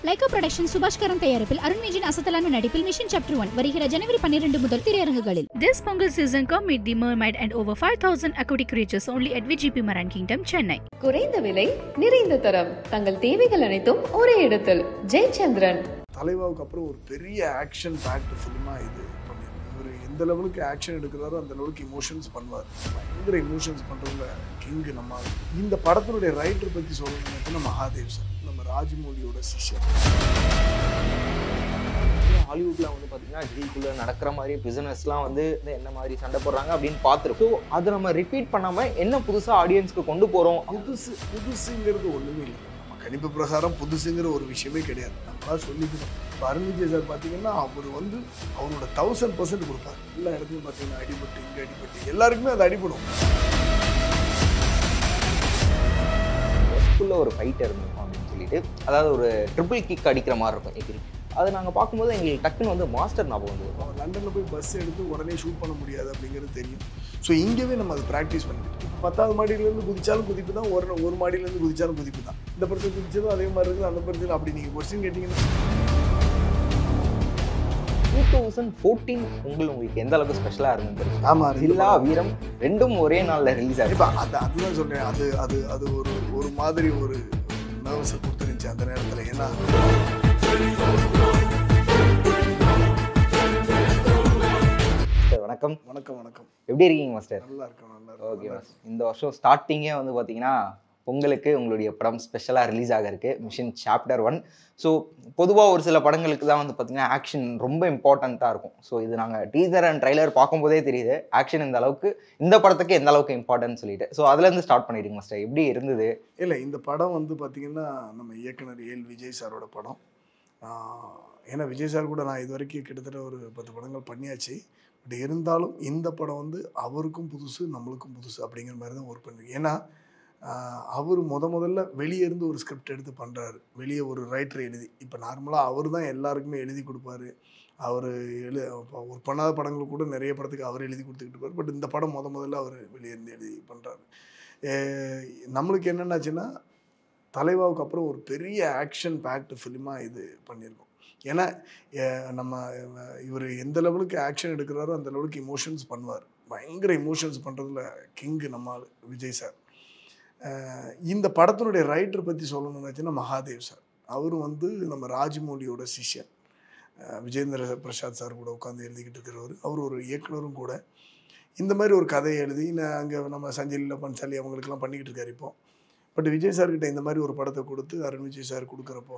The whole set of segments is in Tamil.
லைகா புரொடக்ஷன் சுபாஷ்கரன் தயாரிப்பில் அருண் விஜயின் அசத்தலான நடிப்பில் மிஷன் சாப்டர் 1 வருகிற ஜனவரி 12 முதல் திரையரங்குகளில். This Pongal season come meet the mermaid and over 5,000 aquatic creatures only at VGP Maran Kingdom, Chennai. குறைந்த விலை நிறைந்த தரம் தங்கள் தேவைகள் அனைத்தும் ஒரே இடத்தில். ஜெயச்சந்திரன். தலைவாவுக்கு அப்புறம் ஒரு பெரிய ஆக்ஷன் பேக்டு ஃபிலிமா இது பண்ணியிருக்கோம். இவர் எந்த லெவலுக்கு ஆக்ஷன் எடுக்கிறாரோ அந்த லெவலுக்கு இமோஷன்ஸ் பண்ணுவார். பயங்கர இமோஷன்ஸ் பண்ணுறதுல கிங்கு நம்ம. இந்த படத்தினுடைய ரைட்டர் பற்றி சொல்லணும்னா மகாதேவ் சார், நம்ம ராஜமௌலியோட சிஷ்யர். ஹாலிவுட்ல வந்து பார்த்தீங்கன்னா ஜெயிலுக்குள்ள நடக்கிற மாதிரி பிசினஸ்லாம் வந்து என்ன மாதிரி சண்டை போடுறாங்க அப்படின்னு பார்த்துருக்கோம். ஸோ அதை நம்ம ரிப்பீட் பண்ணாமல் என்ன புதுசாக ஆடியன்ஸ்க்கு கொண்டு போகிறோம். புதுசுங்கிறது ஒன்றுமே இல்லை. நம்ம கணிப்பு பிரகாரம் புதுசுங்கிற ஒரு விஷயமே கிடையாது. நம்மளாம் சொல்லிக்கணும். இப்போ அருண் விஜய் சார் பார்த்தீங்கன்னா அவர் வந்து அவரோட 1000% கொடுப்பார். எல்லா இடத்துலையும் பார்த்தீங்கன்னா அடிபட்டு இங்கே அடிபட்டு எல்லாருக்குமே அது அடிபடும். ஒரு ஃபைட் இருந்தோம் அப்படின்னு சொல்லிட்டு, அதாவது ஒரு ட்ரிபிள் கிக் அடிக்கிற மாதிரி இருக்கும் எகிரி. அதை நாங்கள் பார்க்கும்போது எங்களுக்கு டக்குன்னு வந்து மாஸ்டர் ஞாபகம் வந்து லண்டனில் போய் பஸ் எடுத்து உடனே ஷூட் பண்ண முடியாது அப்படிங்கிறது தெரியும். ஸோ இங்கேவே நம்ம அதை ப்ராக்டிஸ் பண்ணிக்கிட்டு 10வது மாடியிலேருந்து குதிச்சாலும் குதிப்பு தான், ஒரு மாடியிலேருந்து குதிச்சாலும் குதிப்பு தான். இந்த படத்தில் குதிச்சதும் அதே மாதிரி இருக்குது, அந்த படத்தில் அப்படி நீங்கள் கொஸ்டின் கேட்டிங்கன்னா 2014 உங்களுக்கு எந்த அளவுக்கு ஸ்பெஷலாக இருந்தது? ஆமாம், ஜில்லா வீரம் ரெண்டும் ஒரே நாளில் ரிலீஸ் ஆகும். இப்போ அதுதான் சொல்கிறேன். அது ஒரு மாதிரி ஒரு நர்வஸை கொடுத்துருந்துச்சு அந்த நேரத்தில். ஏன்னா வணக்கம். வணக்கம் வணக்கம். எப்படி இருக்கீங்க மாஸ்டர்? நல்லா இருக்கேன். Okay master. இந்த வருஷம் ஸ்டார்டிங்கே வந்து பார்த்தீங்கன்னா பொங்கலுக்கு உங்களுடைய படம் ஸ்பெஷலாக ரிலீஸ் ஆக இருக்குது, மிஷன் சாப்டர் 1. ஸோ பொதுவாக ஒரு சில படங்களுக்கு தான் வந்து பார்த்தீங்கன்னா ஆக்ஷன் ரொம்ப இம்பார்ட்டண்ட்டாக இருக்கும். ஸோ இது நாங்கள் டீசர் அண்ட் ட்ரைலர் பார்க்கும்போதே தெரியுது ஆக்ஷன் இந்த அளவுக்கு, இந்த படத்துக்கு எந்த அளவுக்கு இம்பார்ட்டன்ட் சொல்லிட்டு. ஸோ அதுலேருந்து ஸ்டார்ட் பண்ணிடுங்க மாஸ்டர், எப்படி இருந்தது? இல்லை, இந்த படம் வந்து பார்த்திங்கன்னா நம்ம இயக்குனர் விஜய் சாரோட படம். ஏன்னா விஜய் சார் கூட நான் இது வரைக்கும் கிட்டத்தட்ட ஒரு 10 படங்கள் பண்ணியாச்சு. பட் இருந்தாலும் இந்த படம் வந்து அவருக்கும் புதுசு, நம்மளுக்கும் புதுசு அப்படிங்கிற மாதிரி தான் ஒர்க் பண்ணிருக்கு. ஏன்னா அவர் முதல்ல வெளியே இருந்து ஒரு ஸ்கிரிப்ட் எடுத்து பண்ணுறாரு, வெளியே ஒரு ரைட்டர் எழுதி. இப்போ நார்மலாக அவர் தான் எல்லாருக்குமே எழுதி கொடுப்பாரு. அவர் ஒரு பண்ணாத படங்கள் கூட நிறைய படத்துக்கு அவர் எழுதி கொடுத்துக்கிட்டு இருப்பார். பட் இந்த படம் முதல்ல அவர் வெளியே இருந்து எழுதி பண்ணுறாரு. நம்மளுக்கு என்னென்னாச்சுன்னா தலைவாவுக்கு அப்புறம் ஒரு பெரிய ஆக்ஷன் பேக்டு ஃபிலிமாக இது பண்ணியிருக்கோம். ஏன்னா நம்ம இவர் எந்த லெவலுக்கு ஆக்ஷன் எடுக்கிறாரோ அந்த லெவலுக்கு இமோஷன்ஸ் பண்ணுவார். பயங்கர இமோஷன்ஸ் பண்ணுறதுல கிங்கு நம்ம விஜய் சார். இந்த படத்தினுடைய ரைட்டர் பற்றி சொல்லணும்னாச்சுன்னா மகாதேவ் சார். அவரும் வந்து நம்ம ராஜமௌலியோட சிஷ்யன். விஜேந்திர பிரசாத் சார் கூட உட்காந்து எழுதிக்கிட்டு இருக்கிறவர். அவர் ஒரு இயக்குனரும் கூட. இந்த மாதிரி ஒரு கதையை எழுதி அங்கே நம்ம சஞ்சய் லீலா பன்சாலி அவங்களுக்கெல்லாம் பண்ணிக்கிட்டு இருக்காரு இப்போ. பட் விஜய் சார்கிட்ட இந்த மாதிரி ஒரு படத்தை கொடுத்து அருண் விஜய் சார் கொடுக்குறப்போ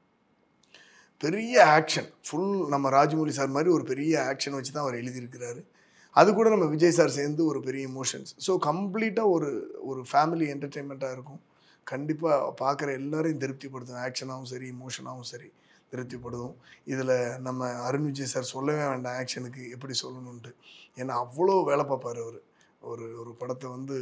பெரிய ஆக்ஷன், ஃபுல் நம்ம ராஜமௌலி சார் மாதிரி ஒரு பெரிய ஆக்ஷன் வச்சு தான் அவர் எழுதியிருக்கிறாரு. அது கூட நம்ம விஜய் சார் சேர்ந்து ஒரு பெரிய இமோஷன்ஸ். ஸோ கம்ப்ளீட்டாக ஒரு ஃபேமிலி என்டர்டெயின்மெண்ட்டாக இருக்கும். கண்டிப்பாக பார்க்குற எல்லாரையும் திருப்திப்படுத்தும். ஆக்ஷனாகவும் சரி, இமோஷனாகவும் சரி திருப்திப்படுத்தும். இதில் நம்ம அருண் விஜய் சார் சொல்லவே வேண்டாம் ஆக்ஷனுக்கு எப்படி சொல்லணுன்ட்டு. ஏன்னா அவ்வளோ வேலை பார்ப்பார் அவர். ஒரு படத்தை வந்து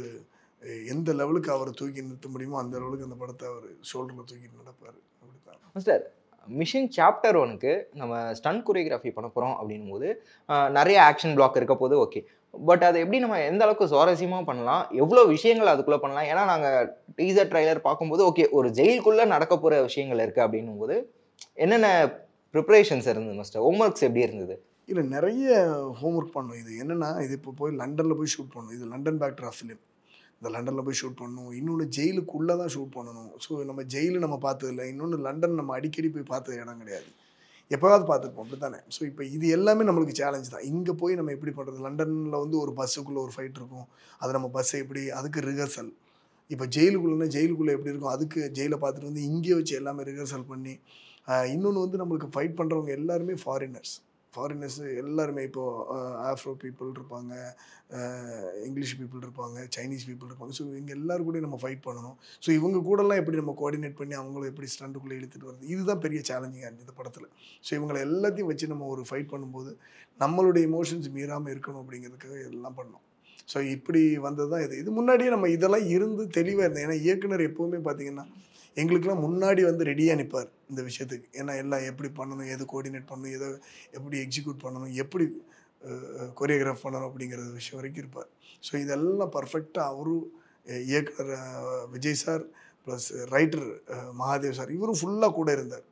எந்த லெவலுக்கு அவரை தூக்கி நிறுத்த முடியுமோ அந்த லெவலுக்கு அந்த படத்தை அவர் ஷோல்டரில் தூக்கிட்டு நடப்பார். அப்படித்தான் மாஸ்டர். மிஷன் சாப்டர் 1க்கு நம்ம ஸ்டண்ட் கொரியோகிராஃபி பண்ண போகிறோம் அப்படின்னும் போது நிறைய ஆக்ஷன் பிளாக் இருக்க போது ஓகே. பட் அதை எப்படி நம்ம எந்த அளவுக்கு சுவாரஸ்யமாக பண்ணலாம், எவ்வளோ விஷயங்கள் அதுக்குள்ளே பண்ணலாம்? ஏன்னா நாங்கள் டீசர் ட்ரைலர் பார்க்கும்போது ஓகே ஒரு ஜெயிலுக்குள்ளே நடக்க போகிற விஷயங்கள் இருக்குது அப்படின்னும் போது என்னென்ன ப்ரிப்பரேஷன்ஸ் இருந்தது மாஸ்டர்? ஹோம்ஒர்க்ஸ் எப்படி இருந்தது? இல்லை, நிறைய ஹோம்ஒர்க் பண்ணணும். இது என்னென்னா இது இப்போ போய் லண்டனில் போய் ஷூட் பண்ணணும். இது லண்டன் பேக்டர் ஆஃப் ஃபிலிம். இந்த லண்டனில் போய் ஷூட் பண்ணணும். இன்னொன்று ஜெயிலுக்குள்ளே தான் ஷூட் பண்ணணும். ஸோ நம்ம ஜெயிலு நம்ம பார்த்ததில்ல. இன்னொன்று லண்டன் நம்ம அடிக்கடி போய் பார்த்த இடம் கிடையாது, எப்போவாவது பார்த்துருப்போம். அப்படி தானே? ஸோ இப்போ இது எல்லாமே நம்மளுக்கு சேலஞ்ச் தான். இங்கே போய் நம்ம எப்படி பண்ணுறது? லண்டனில் வந்து ஒரு பஸ்ஸுக்குள்ளே ஒரு ஃபைட் இருக்கும், அது நம்ம பஸ்ஸை எப்படி, அதுக்கு ரிஹர்சல். இப்போ ஜெயிலுக்குள்ளே எப்படி இருக்கும், அதுக்கு ஜெயிலை பார்த்துட்டு வந்து இங்கே வச்சு எல்லாமே ரிஹர்சல் பண்ணி. இன்னொன்று வந்து நம்மளுக்கு ஃபைட் பண்ணுறவங்க எல்லாருமே ஃபாரினர்ஸு எல்லாருமே. இப்போது ஆஃப்ரோ பீப்புள் இருப்பாங்க, இங்கிலீஷ் பீப்புள் இருப்பாங்க, சைனீஸ் பீப்புள் இருப்பாங்க. ஸோ இவங்க எல்லோரும் கூட நம்ம ஃபைட் பண்ணணும். ஸோ இவங்க கூடலாம் எப்படி நம்ம கோஆர்டினேட் பண்ணி அவங்கள எப்படி ஸ்டண்டுக்குள்ளே இழுத்துட்டு வருது, இதுதான் பெரிய சேலஞ்சிங்காக இருந்துச்சு இந்த படத்தில். ஸோ இவங்களை எல்லாத்தையும் வச்சு நம்ம ஒரு ஃபைட் பண்ணும்போது நம்மளுடைய இமோஷன்ஸ் மீறாமல் இருக்கணும் அப்படிங்கிறதுக்காக எல்லாம் பண்ணோம். ஸோ இப்படி வந்தது தான் இது முன்னாடியே நம்ம இதெல்லாம் இருந்து தெளிவாக இருந்தேன். ஏன்னா இயக்குனர் எப்போவுமே பார்த்திங்கன்னா எங்களுக்கெல்லாம் முன்னாடி வந்து ரெடியாக நிற்பார் இந்த விஷயத்துக்கு. ஏன்னா எல்லாம் எப்படி பண்ணணும், எது கோஆர்டினேட் பண்ணணும், எதை எப்படி எக்ஸிக்யூட் பண்ணணும், எப்படி கொரியோகிராஃப் பண்ணணும் அப்படிங்கிற விஷயம் வரைக்கும் இருப்பார். ஸோ இதெல்லாம் பர்ஃபெக்டாக அவரும் இயக்குனர் Vijay sir plus writer Mahadev sir இவரும் ஃபுல்லாக கூட இருந்தார்.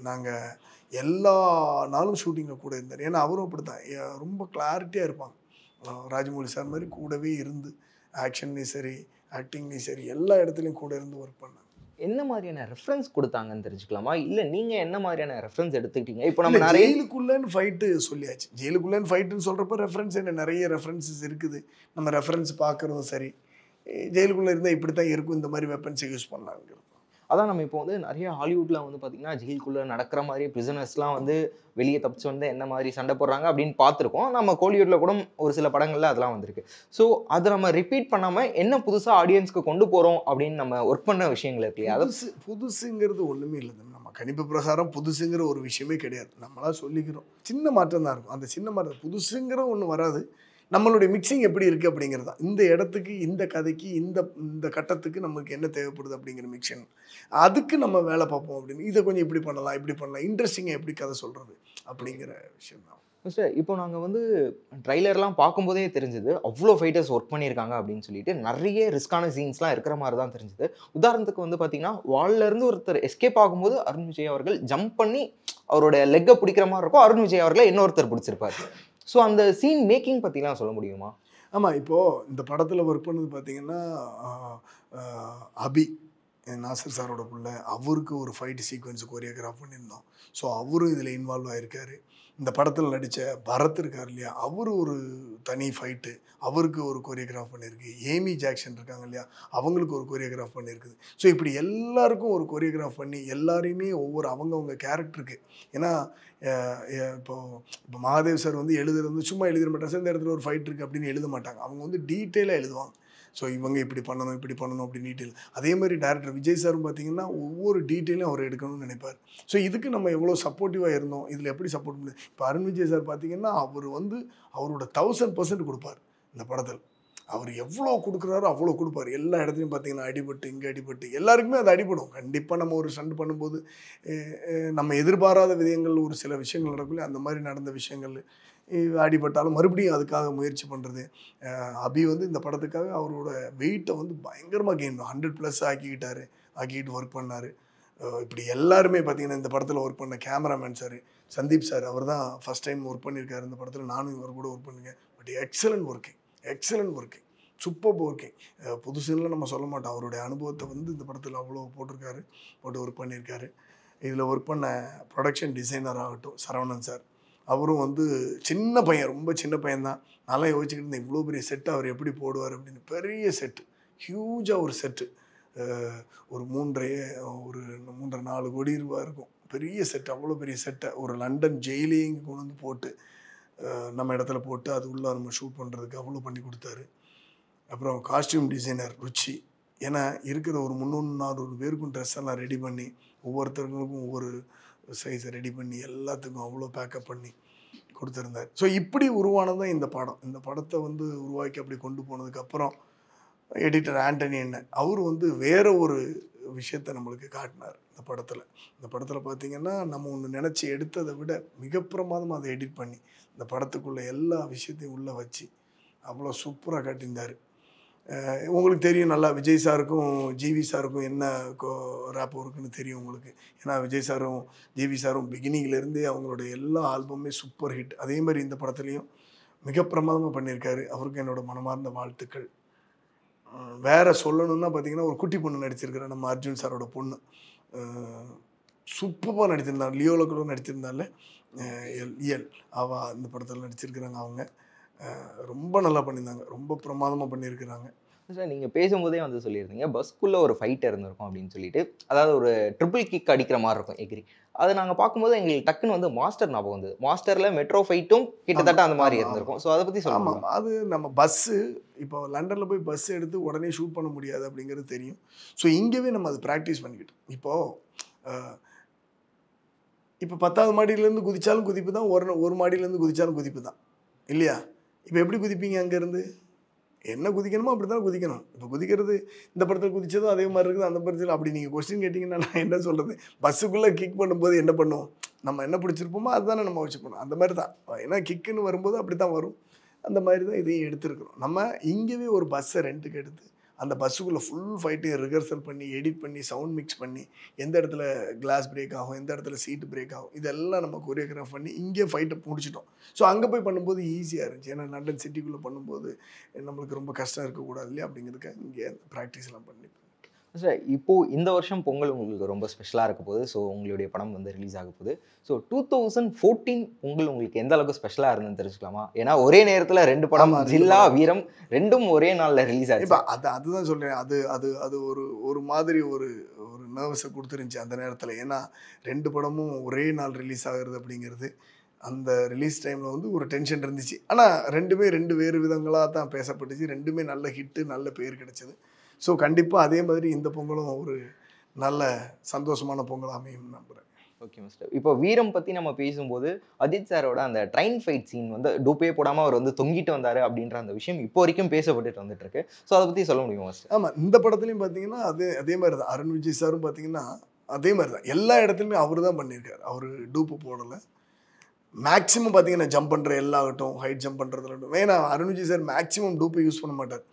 நாங்கள் எல்லா நாளும் ஷூட்டிங்கில் கூட இருந்தார். ஏன்னா அவரும் அப்படி தான் ரொம்ப கிளாரிட்டியாக இருப்பாங்க. ராஜமௌழி சார் மாதிரி கூடவே இருந்து ஆக்ஷன்லேயும் சரி ஆக்டிங்லேயும் சரி எல்லா இடத்துலையும் கூட இருந்து ஒர்க் பண்ணாங்க. என்ன மாதிரியான ரெஃபரன்ஸ் கொடுத்தாங்கன்னு தெரிஞ்சுக்கலாமா? இல்லை நீங்கள் என்ன மாதிரியான ரெஃபரன்ஸ் எடுத்துக்கிட்டீங்க? இப்போ நம்ம நம்ம நிறைய ஜெயிலுக்குள்ளேன்னு ஃபைட்டு சொல்லியாச்சு. ஜெயிலுக்குள்ளேன்னு ஃபைட்டுன்னு சொல்கிறப்ப ரெஃபரன்ஸ் என்ன நிறைய ரெஃபரன்சஸ் இருக்குது. நம்ம ரெஃபரன்ஸ் பார்க்குறதும் சரி, ஜெயிலுக்குள்ளே இருந்தால் இப்படி தான் இருக்கும், இந்த மாதிரி வெப்பன்ஸை யூஸ் பண்ணலாங்கிறது. அதான் நம்ம இப்போ வந்து நிறைய ஹாலிவுட்ல வந்து பார்த்தீங்கன்னா ஜெயிலுக்குள்ளே நடக்கிற மாதிரி பிரிசனர்ஸ்லாம் வந்து வெளியே தப்பிச்சு வந்து என்ன மாதிரி சண்டை போடுறாங்க அப்படின்னு பார்த்துருக்கோம். நம்ம கோலிவுட்ல கூட ஒரு சில படங்கள்ல அதெல்லாம் வந்திருக்கு. ஸோ அதை நம்ம ரிப்பீட் பண்ணாமல் என்ன புதுசாக ஆடியன்ஸ்க்கு கொண்டு போகிறோம் அப்படின்னு நம்ம ஒர்க் பண்ண விஷயங்கள் இருக்கு இல்லையா? புதுசுங்கிறது ஒன்றுமே இல்லை. நம்ம கணிப்பு பிரகாரம் புதுசுங்கிற ஒரு விஷயமே கிடையாது. நம்மளா சொல்லிக்கிறோம். சின்ன மாற்றம் தான் இருக்கும். அந்த சின்ன மாற்றம் புதுசுங்கிற ஒன்று வராது. நம்மளுடைய மிக்சிங் எப்படி இருக்குது அப்படிங்கிறது தான். இந்த இடத்துக்கு, இந்த கதைக்கு, இந்த கட்டத்துக்கு நமக்கு என்ன தேவைப்படுது அப்படிங்கிற மிக்சிங், அதுக்கு நம்ம வேலை பார்ப்போம் அப்படின்னு. இதை கொஞ்சம் இப்படி பண்ணலாம், இப்படி பண்ணலாம், இன்ட்ரெஸ்டிங்காக எப்படி கதை சொல்கிறது அப்படிங்கிற விஷயம் தான். சார் இப்போ நாங்கள் வந்து ட்ரைலர்லாம் பார்க்கும்போதே தெரிஞ்சுது அவ்வளோ ஃபைட்டர்ஸ் ஒர்க் பண்ணியிருக்காங்க அப்படின்னு சொல்லிட்டு நிறைய ரிஸ்கான சீன்ஸ்லாம் இருக்கிற மாதிரி தான் தெரிஞ்சுது. உதாரணத்துக்கு வந்து பார்த்தீங்கன்னா வால்லேருந்து ஒருத்தர் எஸ்கேப் ஆகும்போது அருண் விஜய் அவர்கள் ஜம்ப் பண்ணி அவரோட லெக்கை பிடிக்கிற மாதிரி இருக்கும். அருண் விஜய் அவர்களை இன்னொருத்தர் பிடிச்சிருப்பார். ஸோ அந்த சீன் மேக்கிங் பற்றிலாம் சொல்ல முடியுமா? ஆமாம், இப்போது இந்த படத்தில் ஒர்க் பண்ணது பார்த்திங்கன்னா அபி நாசர் சாரோட பிள்ளை, அவருக்கு ஒரு ஃபைட் சீக்வன்ஸ் கோரியோகிராஃப் பண்ணியிருந்தோம். ஸோ அவரும் இதில் இன்வால்வ் ஆகிருக்காரு. இந்த படத்தில் நடித்த பரத் இருக்கார் இல்லையா, அவர் ஒரு தனி ஃபைட்டு, அவருக்கு ஒரு கோரியோகிராஃப் பண்ணியிருக்கு. ஏமி ஜாக்சன் இருக்காங்க இல்லையா, அவங்களுக்கு ஒரு கோரியோகிராஃப் பண்ணியிருக்குது. ஸோ இப்படி எல்லாருக்கும் ஒரு கோரியோகிராஃப் பண்ணி எல்லாரையுமே ஒவ்வொரு அவங்கவுங்க கேரக்டருக்கு. ஏன்னா இப்போ மகாதேவ் சார் வந்து எழுதுறது சும்மா எழுதிட மாட்டாங்க. சார் இந்த இடத்துல ஒரு ஃபைட் இருக்குது அப்படின்னு எழுத மாட்டாங்க. அவங்க வந்து டீட்டெயிலாக எழுதுவாங்க. ஸோ இவங்க இப்படி பண்ணணும் அப்படின்னு டீட்டெயில். அதே மாதிரி டேரக்டர் விஜய் சாரும் பார்த்திங்கன்னா ஒவ்வொரு டீட்டெயிலும் அவர் எடுக்கணும்னு நினைப்பார். ஸோ இதுக்கு நம்ம எவ்வளோ சப்போர்ட்டிவாக இருந்தோம், இதில் எப்படி சப்போர்ட் பண்ணுது. இப்போ அருண் விஜய் சார் பார்த்திங்கன்னா அவர் வந்து அவரோட 1000% கொடுப்பார் இந்த படத்தில். அவர் எவ்வளோ கொடுக்குறாரோ அவ்வளோ கொடுப்பார். எல்லா இடத்துலையும் பார்த்திங்கன்னா அடிபட்டு இங்கே அடிபட்டு எல்லாருக்குமே அது அடிபடும். கண்டிப்பாக நம்ம ஒரு ஸ்டண்ட் பண்ணும்போது நம்ம எதிர்பாராத விதயங்கள் ஒரு சில விஷயங்கள் நடக்கல. அந்த மாதிரி நடந்த விஷயங்கள் அடிபட்டாலும் மறுபடியும் அதுக்காக முயற்சி பண்ணுறது. அபி வந்து இந்த படத்துக்காக அவரோட வெயிட்டை வந்து பயங்கரமாக கெயின் 100+ ஆக்கிக்கிட்டு ஒர்க் பண்ணார். இப்படி எல்லாருமே பார்த்திங்கன்னா இந்த படத்தில் ஒர்க் பண்ண கேமராமேன் சார் சந்தீப் சார், அவர் தான் ஃபஸ்ட் டைம் ஒர்க் பண்ணியிருக்காரு இந்த படத்தில். நானும் இவர் கூட ஒர்க் பண்ணியிருக்கேன். But excellent working, super working. புதுசுலாம் நம்ம சொல்ல மாட்டோம். அவருடைய அனுபவத்தை வந்து இந்த படத்தில் அவ்வளோ போட்டு ஒர்க் பண்ணியிருக்காரு. இதில் ஒர்க் பண்ண ப்ரொடக்ஷன் டிசைனர் ஆகட்டும் சரவணன் சார், அவரும் வந்து சின்ன பையன், ரொம்ப சின்ன பையன்தான். நல்லா யோசிச்சுக்கிட்டு இருந்தேன் இவ்வளோ பெரிய செட்டு அவர் எப்படி போடுவார் அப்படின்னு. பெரிய செட்டு, ஹியூஜாக ஒரு செட்டு, ஒரு 3.5-4 கோடி ரூபா இருக்கும். பெரிய செட்டு, அவ்வளோ பெரிய செட்டை ஒரு லண்டன் ஜெயிலே இங்கே கொண்டு வந்து போட்டு நம்ம இடத்துல போட்டு அது உள்ளே நம்ம ஷூட் பண்ணுறதுக்கு அவ்வளோ பண்ணி கொடுத்தாரு. அப்புறம் காஸ்டியூம் டிசைனர் ருச்சி, ஏன்னா இருக்கிற ஒரு 300-400 பேருக்கும் ட்ரெஸ் எல்லாம் ரெடி பண்ணி ஒவ்வொருத்தருக்கும் ஒவ்வொரு சைஸை ரெடி பண்ணி எல்லாத்துக்கும் அவ்வளோ பேக்கப் பண்ணி கொடுத்துருந்தார். ஸோ இப்படி உருவானதான் இந்த படம். இந்த படத்தை வந்து உருவாக்கி அப்படி கொண்டு போனதுக்கப்புறம் எடிட்டர் ஆண்டனி அவர் வந்து வேற ஒரு விஷயத்தை நம்மளுக்கு காட்டினார் இந்த படத்தில் பார்த்திங்கன்னா நம்ம ஒன்று நினச்சி எடுத்ததை விட மிக பிரமாதமாக அதை எடிட் பண்ணி இந்த படத்துக்குள்ளே எல்லா விஷயத்தையும் உள்ளே வச்சு அவ்வளோ சூப்பராக காட்டியிருந்தார். உங்களுக்கு தெரியும் நல்லா விஜய் சாருக்கும் ஜிவி சாருக்கும் என்ன ரேப் இருக்குன்னு தெரியும் உங்களுக்கு. ஏன்னா விஜய் சாரும் ஜிவி சாரும் பிகினிங்லேருந்தே அவங்களோட எல்லா ஆல்பமுமே சூப்பர் ஹிட். அதே மாதிரி இந்த படத்துலையும் மிக பிரமாதமாக பண்ணியிருக்காரு. அவருக்கு என்னோட மனமார்ந்த வாழ்த்துக்கள். வேறு சொல்லணுன்னா பார்த்திங்கன்னா ஒரு குட்டி பொண்ணு நடிச்சிருக்கிறேன், நம்ம அர்ஜுன் சாரோட பொண்ணு. சூப்பராக நடிச்சிருந்தாங்க. லியோவில் கூட நடிச்சிருந்தால இயல் அவள் இந்த படத்தில் நடிச்சிருக்கிறாங்க. அவங்க ரொம்ப நல்லா பண்ணியிருந்தாங்க, ரொம்ப பிரமாதமாக பண்ணியிருக்கிறாங்க. சார் நீங்கள் பேசும்போதே வந்து சொல்லியிருந்தீங்க பஸ்க்குள்ளே ஒரு ஃபைட் இருந்திருக்கும் அப்படின்னு சொல்லிட்டு, அதாவது ஒரு ட்ரிபிள் கிக் அடிக்கிற மாதிரி இருக்கும் எகிரி. அதை நாங்கள் பார்க்கும்போது எங்களுக்கு டக்குன்னு வந்து மாஸ்டர் ஞாபகம் வந்து மாஸ்டரில் மெட்ரோ ஃபைட்டும் கிட்டத்தட்ட அந்த மாதிரி இருந்திருக்கும். ஸோ அதை பற்றி சொல்லலாம். ஆமாம், அது நம்ம பஸ்ஸு இப்போ லண்டனில் போய் பஸ் எடுத்து உடனே ஷூட் பண்ண முடியாது அப்படிங்கிறது தெரியும். ஸோ இங்கேவே நம்ம அதை ப்ராக்டிஸ் பண்ணிக்கிட்டோம். இப்போ 10வது மாடியிலேருந்து குதித்தாலும் குதிப்பு தான், ஒரு மாடியிலேருந்து குதித்தாலும் குதிப்பு தான் இல்லையா? இப்போ எப்படி குதிப்பீங்க? அங்கேருந்து என்ன குதிக்கணுமோ அப்படி தான் குதிக்கணும். இப்போ குதிக்கிறது இந்த படத்தில் குதித்ததும் அதே மாதிரி இருக்குது, அந்த படத்தில் அப்படி நீங்கள் கொஸ்டின் கேட்டிங்கன்னா நான் என்ன சொல்கிறது? பஸ்ஸுக்குள்ளே கிக் பண்ணும்போது என்ன பண்ணுவோம்? நம்ம என்ன பிடிச்சிருப்போமோ அதுதானே நம்ம வச்சுக்கணும். அந்த மாதிரி தான். ஏன்னா கிக்குன்னு வரும்போது அப்படி தான் வரும். அந்த மாதிரி தான் இதையும் எடுத்துருக்குறோம். நம்ம இங்கேவே ஒரு பஸ்ஸை ரெண்ட்டுக்கு எடுத்து அந்த பஸ்ஸுக்குள்ளே ஃபுல் ஃபைட்டையும் ரிஹர்சல் பண்ணி எடிட் பண்ணி சவுண்ட் மிக்ஸ் பண்ணி எந்த இடத்துல கிளாஸ் பிரேக் ஆகும், எந்த இடத்துல சீட்டு பிரேக் ஆகும், இதெல்லாம் நம்ம கொரியோகிராஃப் பண்ணி இங்கே ஃபைட்டை முடிச்சிட்டோம். ஸோ அங்கே போய் பண்ணும்போது ஈஸியாக இருந்துச்சு. ஏன்னா லண்டன் சிட்டிக்குள்ளே பண்ணும்போது நம்மளுக்கு ரொம்ப கஷ்டம் இருக்கக்கூடாது இல்லையா, அப்படிங்கிறதுக்காக இங்கே ப்ராக்டிஸ்லாம் பண்ணி. சார் இப்போது இந்த வருஷம் பொங்கல் உங்களுக்கு ரொம்ப ஸ்பெஷலாக இருக்க போகுது. ஸோ உங்களுடைய படம் வந்து ரிலீஸ் ஆக போகுது. ஸோ 2014 பொங்கல் உங்களுக்கு எந்த அளவுக்கு ஸ்பெஷலாக இருந்துன்னு தெரிஞ்சுக்கலாமா? ஏன்னா ஒரே நேரத்தில் 2 படம் ஜில்லா வீரம் 2ம் ஒரே நாளில் ரிலீஸ் ஆச்சு. இப்போ அதுதான் சொல்கிறேன். அது ஒரு மாதிரி ஒரு நர்வஸை கொடுத்துருந்துச்சு அந்த நேரத்தில். ஏன்னா 2 படமும் ஒரே நாள் ரிலீஸ் ஆகிறது அப்படிங்கிறது அந்த ரிலீஸ் டைமில் வந்து ஒரு டென்ஷன் இருந்துச்சு. ஆனால் 2மே 2 வேறு விதங்களாக தான் பேசப்பட்டுச்சு. 2மே நல்ல ஹிட்டு, நல்ல பேர் கிடைச்சது. ஸோ கண்டிப்பாக அதே மாதிரி இந்த பொங்கலும் ஒரு நல்ல சந்தோஷமான பொங்கல் அமையும் நம்புகிறேன். Okay mister. இப்போ வீரம் பற்றி நம்ம பேசும்போது அஜித் சாரோட அந்த ட்ரெயின் ஃபைட் சீன் வந்து டூப்பே போடாமல் அவர் வந்து தொங்கிட்டு வந்தார் அப்படின்ற அந்த விஷயம் இப்போ வரைக்கும் பேசப்பட்டுட்டு வந்துட்டு இருக்கு. ஸோ அதை பற்றி சொல்ல முடியுமா சார்? ஆமாம், இந்த படத்துலையும் பார்த்தீங்கன்னா அதே மாதிரி தான். அருண் விஜய் சாரும் பார்த்தீங்கன்னா அதே மாதிரி தான். எல்லா இடத்துலையுமே அவர் தான் பண்ணியிருக்காரு. அவர் டூப்பு போடலை. மேக்ஸிமம் பார்த்தீங்கன்னா ஜம்ப் பண்ணுற எல்லாகட்டும், ஹைட் ஜம்ப் பண்ணுறதுலாகட்டும். ஏன்னா அருண் விஜய் சார் மேக்ஸிமம் டூப்பை யூஸ் பண்ண மாட்டார்.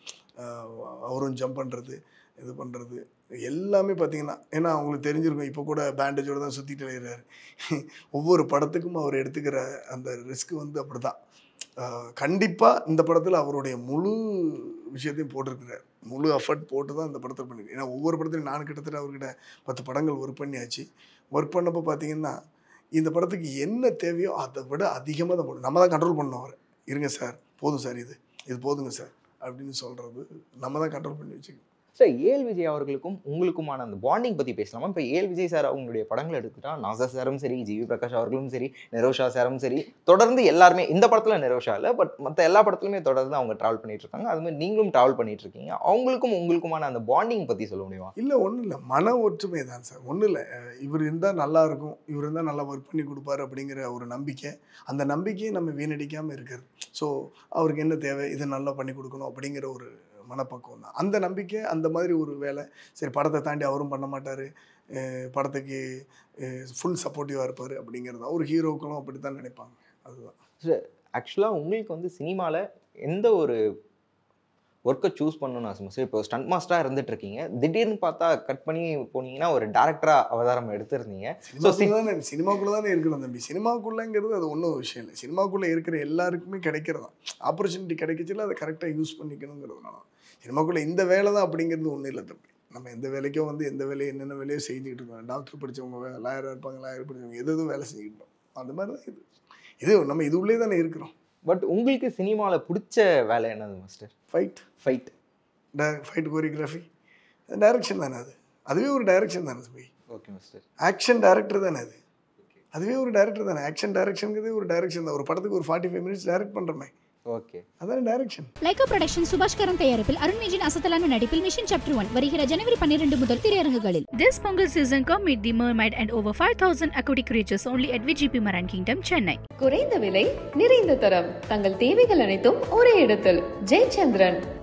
அவரும் ஜம்ப் பண்ணுறது, இது பண்ணுறது எல்லாமே பார்த்தீங்கன்னா, ஏன்னா அவங்களுக்கு தெரிஞ்சிருக்கும். இப்போ கூட பேண்டேஜோடு தான் சுற்றிட்டு இருக்கிறாரு. ஒவ்வொரு படத்துக்கும் அவர் எடுத்துக்கிற அந்த ரிஸ்க் வந்து அப்படி தான். கண்டிப்பாக இந்த படத்தில் அவருடைய முழு விஷயத்தையும் போட்டிருக்கிறார். முழு எஃபர்ட் போட்டு தான் இந்த படத்தை பண்ணியிருக்கேன். ஏன்னா ஒவ்வொரு படத்துலையும் நான் கிட்டத்தட்ட அவர்கிட்ட 10 படங்கள் ஒர்க் பண்ணியாச்சு. ஒர்க் பண்ணப்போ பார்த்தீங்கன்னா இந்த படத்துக்கு என்ன தேவையோ அதை விட அதிகமாக தான் போடணும். நம்ம தான் கண்ட்ரோல் பண்ணோம். அவர் இருங்க சார், போதும் சார், இது போதுங்க சார் அப்படின்னு சொல்கிறது நம்ம தான் கண்ட்ரோல் பண்ணி வச்சுக்கணும். சார் ஏஎல் விஜய் அவர்களுக்கும் உங்களுக்குமான அந்த பாண்டிங் பற்றி பேசலாமா? இப்போ ஏஎல் விஜய் சார் அவங்களுடைய படங்கள் எடுத்துக்கிட்டா நாசர் சாரும் சரி, ஜிவி பிரகாஷ் அவர்களும் சரி, நிரோஷா சாரும் சரி, தொடர்ந்து எல்லாருமே, இந்த படத்தில் நிரோஷா இல்லை பட் மற்ற எல்லா படத்துலையுமே தொடர்ந்து அவங்க ட்ராவல் பண்ணிட்டு இருக்காங்க. அது மாதிரி நீங்களும் ட்ராவல் பண்ணிட்டு இருக்கீங்க. அவங்களுக்கும் உங்களுக்குமான அந்த பாண்டிங் பற்றி சொல்ல முடியுமா? இல்லை, ஒன்றும் இல்லை, மன ஒற்றுமை தான் சார். ஒன்றும் இல்லை, இவர் இருந்தால் நல்லா இருக்கும், இவர் இருந்தால் நல்லா ஒர்க் பண்ணி கொடுப்பாரு அப்படிங்கிற ஒரு நம்பிக்கை. அந்த நம்பிக்கையை நம்ம வீணடிக்காமல் இருக்கிறது. ஸோ அவருக்கு என்ன தேவை, இதை நல்லா பண்ணி கொடுக்கணும் அப்படிங்கிற ஒரு மனப்பக்குவம் தான். அந்த நம்பிக்கை, அந்த மாதிரி ஒரு வேலை. சரி, படத்தை தாண்டி அவரும் பண்ண மாட்டார், படத்துக்கு ஃபுல் சப்போர்ட்டிவாக இருப்பார் அப்படிங்கிறது தான். ஒரு ஹீரோக்களும் அப்படி தான் நினைப்பாங்க. அதுதான் சார். ஆக்சுவலாக உங்களுக்கு வந்து சினிமாவில் எந்த ஒரு ஒர்க்கை சூஸ் பண்ணணும்னு ஆசை சார்? இப்போ ஸ்டண்ட் மாஸ்டராக இருந்துட்டு இருக்கீங்க, திடீர்னு பார்த்தா கட் பண்ணி போனீங்கன்னா ஒரு டேரக்டராக அவதாரம் எடுத்துருந்தீங்க. சினிமாக்குள்ளே தானே இருக்கணும் தம்பி. சினிமாக்குள்ளேங்கிறது அது ஒன்றும் விஷயம் இல்லை. சினிமாக்குள்ளே இருக்கிற எல்லாருக்குமே கிடைக்கிறதான். ஆப்பர்ச்சுனிட்டி கிடைக்கச்சில அதை கரெக்டாக யூஸ் பண்ணிக்கணுங்கிறதுனால சினிமாக்குள்ளே இந்த வேலை தான் அப்படிங்கிறது ஒன்றும் இல்லை தம்பி. நம்ம எந்த வேலைக்கோ வந்து எந்த வேலையோ என்னென்ன வேலையோ செஞ்சுக்கிட்டு இருக்கோம். டாக்டர் படித்தவங்க லாயராக இருப்பாங்க, லாயர் படித்தவங்க எதுவும் வேலை செஞ்சுக்கிட்டு இருக்கோம். அந்த மாதிரி தான் இது நம்ம இது உள்ளே தானே இருக்கிறோம். பட் உங்களுக்கு சினிமாவில் பிடிச்ச வேலை என்னது மாஸ்டர்? ஃபைட் கோரியோகிராஃபி, டைரக்ஷன் தானே அது. அதுவே ஒரு டைரக்ஷன் தானே தம்பி. Okay master. ஆக்ஷன் டைரக்டர் தானே அது. அதுவே ஒரு டைரக்டர் தானே. ஆக்ஷன் டைரக்ஷனுங்கிறதே ஒரு டைரக்ஷன் தான். ஒரு படத்துக்கு ஒரு 45 மினிட்ஸ் டைரக்ட் பண்ணுறோமே, ஓகே, அதான் டைரக்ஷன். லைகா ப்ரொடக்ஷன் சுபாஷ்கரன் தயாரிப்பில் அருண் விஜய் அசத்தலான நடிப்பில் மிஷன் சாப்டர் 1 வருகிற ஜனவரி 12 முதல் திரையரங்குகளில். This Pongal season come meet the mermaid and over 5,000 aquatic creatures only at VGP Maran Kingdom, Chennai. குறைந்த விலை, நிறைந்த தரம், தங்கள் தேவைகள் அனைத்தும் ஒரே இடத்தில். ஜெயச்சந்திரன்.